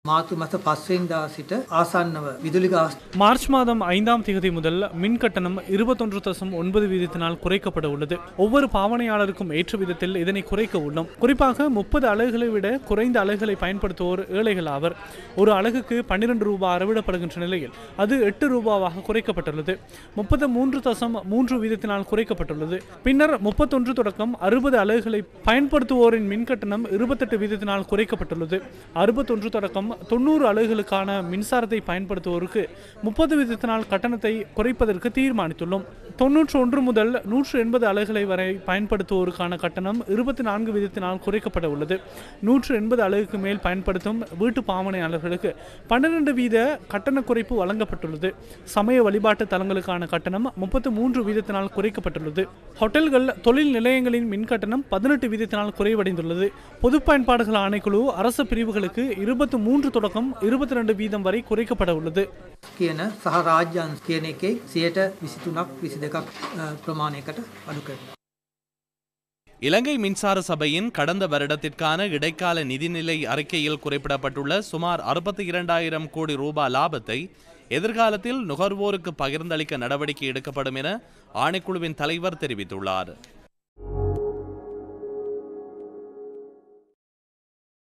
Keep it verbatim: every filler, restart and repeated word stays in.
මාර්තු මාස පහ වෙනිදා සිට ආසන්නව විදුලි ගාස් மார்ச் மாதம் ஐந்தாம் தேதி முதல் மின் கட்டணம் இருபத்தொன்று தசம் ஒன்பது வீதத்தினால் குறைக்கப்பட உள்ளது. ஒவ்வொரு பாவனையாளருக்கும் ஏற்ற விதத்தில் இதனை குறைக்க உள்ளோம். குறிப்பாக முப்பது அலகுகளை விட குறைந்த அலகுகளை பயன்படுத்துவோர் ஏழைகள் ஆவர். ஒரு அலகுக்கு பன்னிரண்டு ரூபாய் அறவிடப்படுகின்ற நிலையில் அது எட்டு ரூபாவாக குறைக்கப்பட்டுள்ளது. முப்பத்து மூன்று தசம் மூன்று வீதத்தினால் குறைக்கப்பட்டுள்ளது. பின்னர் முப்பத்தொன்று தொடக்கம் அறுபது அலகுகளை பயன்படுத்துவோரின் மின் கட்டணம் இருபத்தெட்டு வீதத்தினால் குறைக்கப்பட்டுள்ளது. அறுபத்தொன்று தொடக்கம் தொண்ணூறு அலகுகளுக்கான மின்சாரத்தை பயன்படுத்துவோருக்கு முப்பது வீதத்தினால் கட்டணத்தை குறைப்பதற்கு தீர்மானித்துள்ளோம். தொன்னூற்று ஒன்று முதல் நூற்று எண்பது அலகுகளை வரை பயன்படுத்துவோருக்கான கட்டணம் இருபத்தி நான்கு வீதத்தினால் குறைக்கப்பட உள்ளது. நூற்று எண்பது அலகுக்கு மேல் பயன்படுத்தும் வீட்டு பாவனையாளர்களுக்கு பன்னிரண்டு வீத கட்டண குறைப்பு வழங்கப்பட்டுள்ளது. சமய வழிபாட்டு தலங்களுக்கான கட்டணம் முப்பத்து மூன்று வீதத்தினால் குறைக்கப்பட்டுள்ளது. ஹோட்டல்கள் தொழில் நிலையங்களின் மின் கட்டணம் பதினெட்டு வீதத்தினால் குறைவடைந்துள்ளது. பொது பயன்பாடுகள் ஆணைக்குழு அரசு பிரிவுகளுக்கு இருபத்தி மூன்று தொடக்கம் இருபத்தி இரண்டு வீதம் வரை குறைக்கப்பட உள்ளது. කියන සහ රාජ්‍ය අංශ කියන එකේ සියයට විසිතුනක් විසිදෙකක් ප්‍රමාණයකට අඩු කරනවා. இலங்கை மின்சார சபையின் கடந்த வருடத்திற்கான இடைக்கால நிதிநிலை அறிக்கையில் குறிப்பிடப்பட்டுள்ள சுமார் அறுபத்தி இரண்டாயிரம் கோடி ரூபாய் லாபத்தை எதிர்காலத்தில் நுகர்வோருக்கு பகிர்ந்தளிக்க நடவடிக்கை எடுக்கப்படும் என ஆணைக்குழுவின் தலைவர் தெரிவித்துள்ளார்.